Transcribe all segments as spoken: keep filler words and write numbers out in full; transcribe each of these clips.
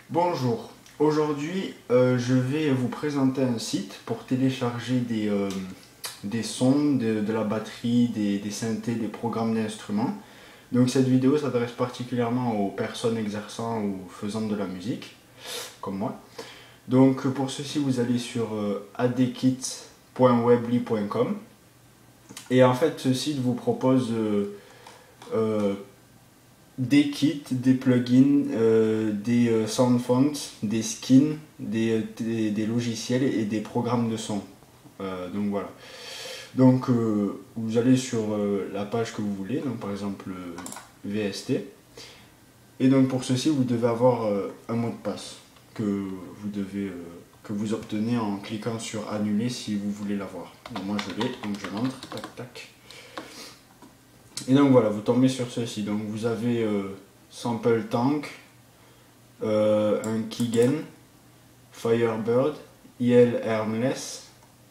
Bonjour, aujourd'hui euh, je vais vous présenter un site pour télécharger des, euh, des sons, de, de la batterie, des, des synthés, des programmes d'instruments. Donc cette vidéo s'adresse particulièrement aux personnes exerçant ou faisant de la musique, comme moi. Donc pour ceci vous allez sur euh, adekit point webly point com et en fait ce site vous propose euh, euh, des kits, des plugins, euh, des euh, sound fonts, des skins, des, des, des logiciels et des programmes de son. Euh, donc voilà. Donc euh, vous allez sur euh, la page que vous voulez, donc par exemple euh, V S T. Et donc pour ceci vous devez avoir euh, un mot de passe que vous devez euh, que vous obtenez en cliquant sur annuler si vous voulez l'avoir. Moi je l'ai, donc je l'entre, tac tac. Et donc voilà, vous tombez sur ceci. Donc vous avez euh, Sample Tank, euh, un Keygen, Firebird, I L Hermless,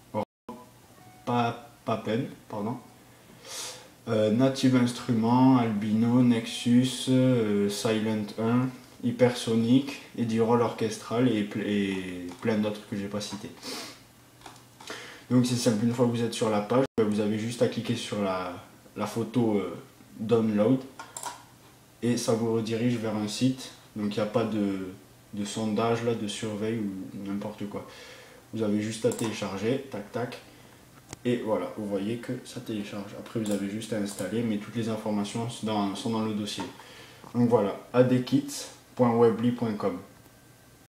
pa Papen, pardon, euh, Native Instruments, Albino, Nexus, euh, Silent un, Hypersonic, et du Roll Orchestral et, et plein d'autres que j'ai pas cités. Donc c'est simple, une fois que vous êtes sur la page, vous avez juste à cliquer sur la, la photo euh, Download et ça vous redirige vers un site. Donc il n'y a pas de, de sondage là, de surveille ou n'importe quoi. Vous avez juste à télécharger, tac tac, et voilà, vous voyez que ça télécharge. Après vous avez juste à installer, mais toutes les informations sont dans, sont dans le dossier. Donc voilà, adekit point webly point com.